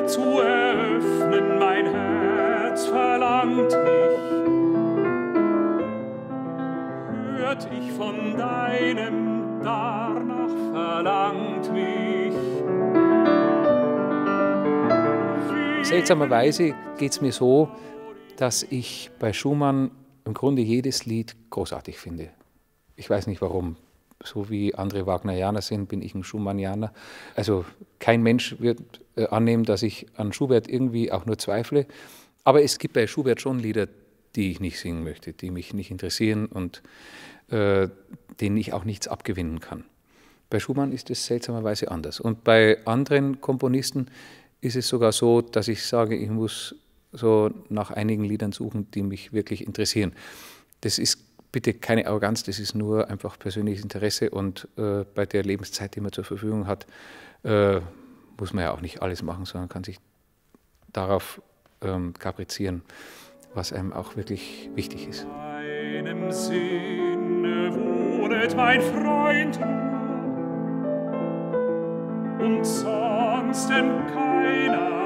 zu eröffnen, mein Herz verlangt mich. Hört ich von deinem, danach verlangt mich. Seltsamerweise geht es mir so, dass ich bei Schumann im Grunde jedes Lied großartig finde. Ich weiß nicht warum. So wie andere Wagnerianer sind, bin ich ein Schumannianer. Also kein Mensch wird annehmen, dass ich an Schubert irgendwie auch nur zweifle. Aber es gibt bei Schubert schon Lieder, die ich nicht singen möchte, die mich nicht interessieren und denen ich auch nichts abgewinnen kann. Bei Schumann ist es seltsamerweise anders. Und bei anderen Komponisten ist es sogar so, dass ich sage, ich muss so nach einigen Liedern suchen, die mich wirklich interessieren. Das ist bitte keine Arroganz, das ist nur einfach persönliches Interesse und bei der Lebenszeit, die man zur Verfügung hat, muss man ja auch nicht alles machen, sondern kann sich darauf kaprizieren, was einem auch wirklich wichtig ist. In deinem Sinne wohnet mein Freund und sonst denn keiner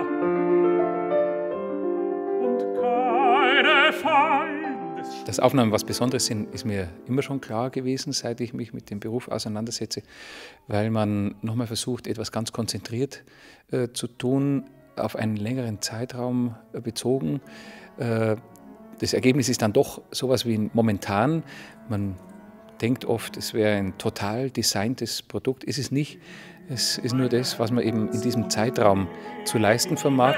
und keine Feind. Dass Aufnahmen was Besonderes sind, ist mir immer schon klar gewesen, seit ich mich mit dem Beruf auseinandersetze, weil man nochmal versucht, etwas ganz konzentriert zu tun, auf einen längeren Zeitraum bezogen. Das Ergebnis ist dann doch sowas wie momentan. Man denkt oft, es wäre ein total designtes Produkt. Ist es nicht. Es ist nur das, was man eben in diesem Zeitraum zu leisten vermag.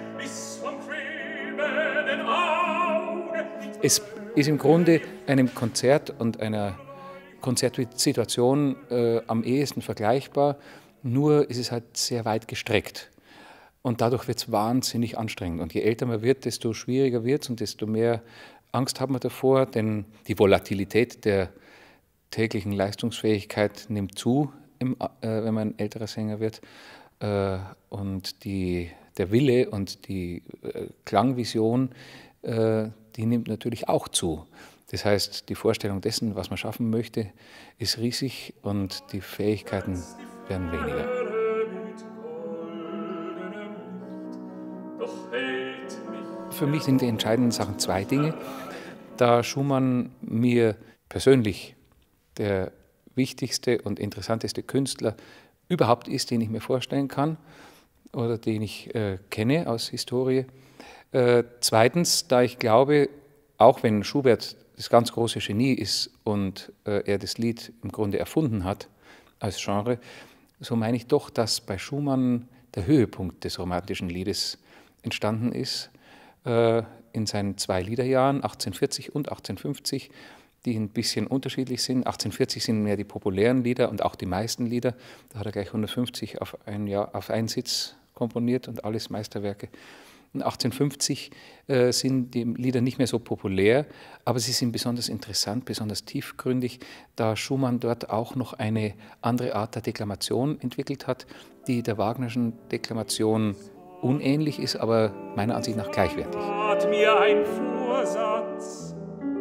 Es ist im Grunde einem Konzert und einer Konzertsituation am ehesten vergleichbar, nur ist es halt sehr weit gestreckt. Und dadurch wird es wahnsinnig anstrengend. Und je älter man wird, desto schwieriger wird es und desto mehr Angst hat man davor, denn die Volatilität der täglichen Leistungsfähigkeit nimmt zu, wenn man ein älterer Sänger wird. Und der Wille und die Klangvision, die nimmt natürlich auch zu. Das heißt, die Vorstellung dessen, was man schaffen möchte, ist riesig und die Fähigkeiten werden weniger. Für mich sind die entscheidenden Sachen zwei Dinge. Da Schumann mir persönlich der wichtigste und interessanteste Künstler überhaupt ist, den ich mir vorstellen kann oder den ich kenne aus Historie. Zweitens, da ich glaube, auch wenn Schubert das ganz große Genie ist und er das Lied im Grunde erfunden hat als Genre, so meine ich doch, dass bei Schumann der Höhepunkt des romantischen Liedes entstanden ist, in seinen zwei Liederjahren, 1840 und 1850, die ein bisschen unterschiedlich sind. 1840 sind mehr die populären Lieder und auch die meisten Lieder. Da hat er gleich 150 auf einen Sitz komponiert und alles Meisterwerke. Und 1850 sind die Lieder nicht mehr so populär, aber sie sind besonders interessant, besonders tiefgründig, da Schumann dort auch noch eine andere Art der Deklamation entwickelt hat, die der Wagnerschen Deklamation unähnlich ist, aber meiner Ansicht nach gleichwertig. Hat mir ein Vorsatz,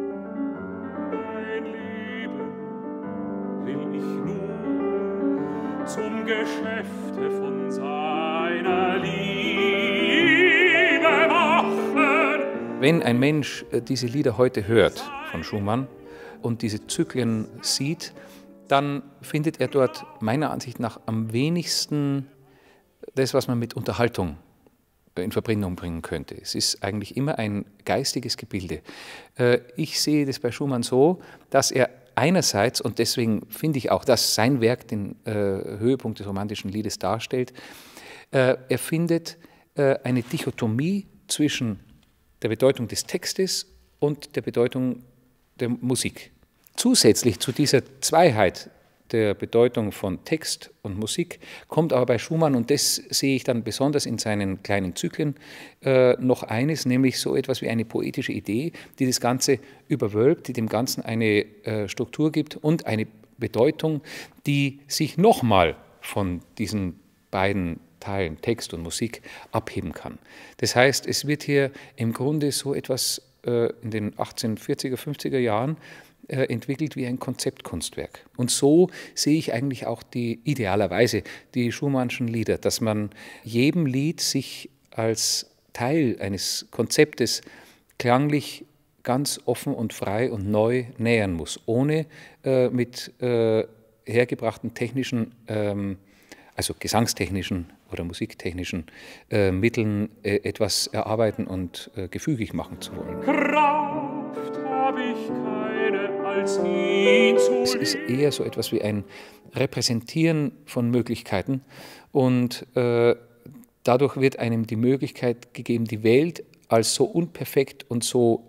mein Leben will ich nun zum Geschäfte von seiner Liebe machen. Wenn ein Mensch diese Lieder heute hört von Schumann und diese Zyklen sieht, dann findet er dort meiner Ansicht nach am wenigsten das, was man mit Unterhaltung in Verbindung bringen könnte. Es ist eigentlich immer ein geistiges Gebilde. Ich sehe das bei Schumann so, dass er einerseits, und deswegen finde ich auch, dass sein Werk den Höhepunkt des romantischen Liedes darstellt, er findet eine Dichotomie zwischen der Bedeutung des Textes und der Bedeutung der Musik. Zusätzlich zu dieser Zweiheit der Bedeutung von Text und Musik kommt aber bei Schumann, und das sehe ich dann besonders in seinen kleinen Zyklen, noch eines, nämlich so etwas wie eine poetische Idee, die das Ganze überwölbt, die dem Ganzen eine Struktur gibt und eine Bedeutung, die sich nochmal von diesen beiden Teilen, Text und Musik, abheben kann. Das heißt, es wird hier im Grunde so etwas in den 1840er, 50er Jahren entwickelt wie ein Konzeptkunstwerk. Und so sehe ich eigentlich auch idealerweise die Schumannschen Lieder, dass man jedem Lied sich als Teil eines Konzeptes klanglich ganz offen und frei und neu nähern muss, ohne mit hergebrachten technischen, also gesangstechnischen oder musiktechnischen Mitteln etwas erarbeiten und gefügig machen zu wollen. Kraft habe ich keine, als ihn zu Es ist eher so etwas wie ein Repräsentieren von Möglichkeiten und dadurch wird einem die Möglichkeit gegeben, die Welt als so unperfekt und so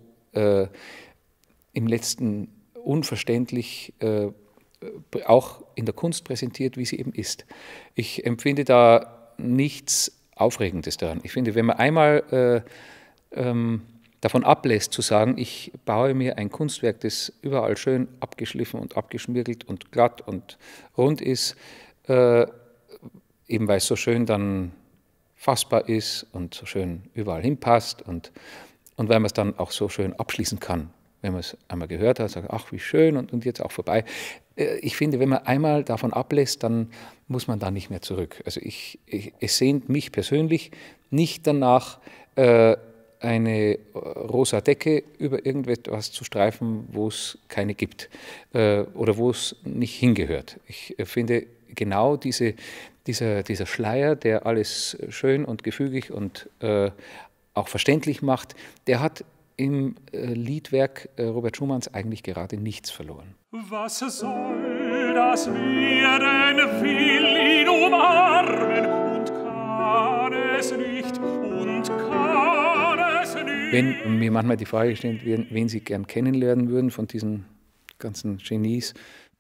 im Letzten unverständlich auch in der Kunst präsentiert, wie sie eben ist. Ich empfinde da nichts Aufregendes daran. Ich finde, wenn man einmal davon ablässt zu sagen, ich baue mir ein Kunstwerk, das überall schön abgeschliffen und abgeschmirgelt und glatt und rund ist, eben weil es so schön dann fassbar ist und so schön überall hinpasst und weil man es dann auch so schön abschließen kann. Wenn man es einmal gehört hat, sagt, ach, wie schön und jetzt auch vorbei. Ich finde, wenn man einmal davon ablässt, dann muss man da nicht mehr zurück. Also es sehnt mich persönlich nicht danach, eine rosa Decke über irgendetwas zu streifen, wo es keine gibt oder wo es nicht hingehört. Ich finde genau dieser Schleier, der alles schön und gefügig und auch verständlich macht, der hat im Liedwerk Robert Schumanns eigentlich gerade nichts verloren. Was soll das werden, will ihn umarmen und kann es nicht und kann es nicht. Wenn mir manchmal die Frage gestellt wird, wen Sie gern kennenlernen würden von diesen ganzen Genies,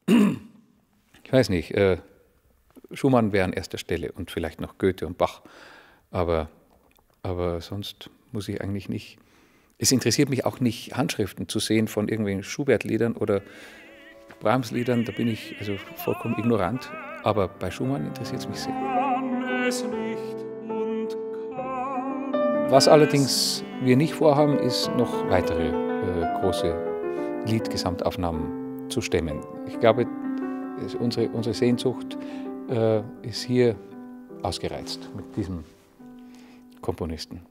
ich weiß nicht, Schumann wäre an erster Stelle und vielleicht noch Goethe und Bach, aber sonst muss ich eigentlich nicht. Es interessiert mich auch nicht, Handschriften zu sehen von irgendwelchen Schubert-Liedern oder Brahms-Liedern, da bin ich also vollkommen ignorant, aber bei Schumann interessiert es mich sehr. Was allerdings wir nicht vorhaben, ist noch weitere große Liedgesamtaufnahmen zu stemmen. Ich glaube, unsere Sehnsucht ist hier ausgereizt mit diesem Komponisten.